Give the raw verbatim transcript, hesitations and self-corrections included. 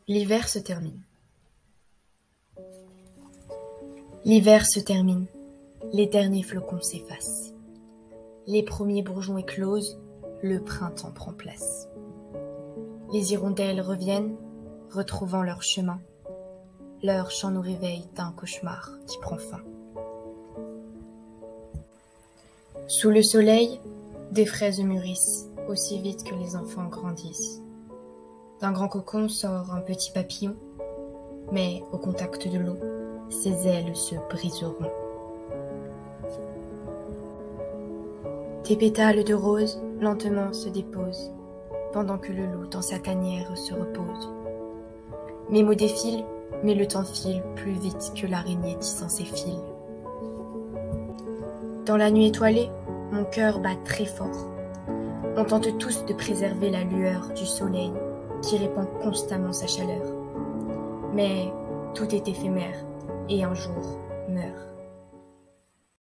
L'hiver se termine. L'hiver se termine, les derniers flocons s'effacent. Les premiers bourgeons éclosent, le printemps prend place. Les hirondelles reviennent, retrouvant leur chemin. Leur chant nous réveille d'un cauchemar qui prend fin. Sous le soleil, des fraises mûrissent aussi vite que les enfants grandissent. D'un grand cocon sort un petit papillon, mais au contact de l'eau, ses ailes se briseront. Des pétales de rose lentement se déposent, pendant que le loup dans sa tanière se repose. Mes mots défilent, mais le temps file plus vite que l'araignée tissant ses fils. Dans la nuit étoilée, mon cœur bat très fort. On tente tous de préserver la lueur du soleil qui répand constamment sa chaleur. Mais tout est éphémère et un jour meurt.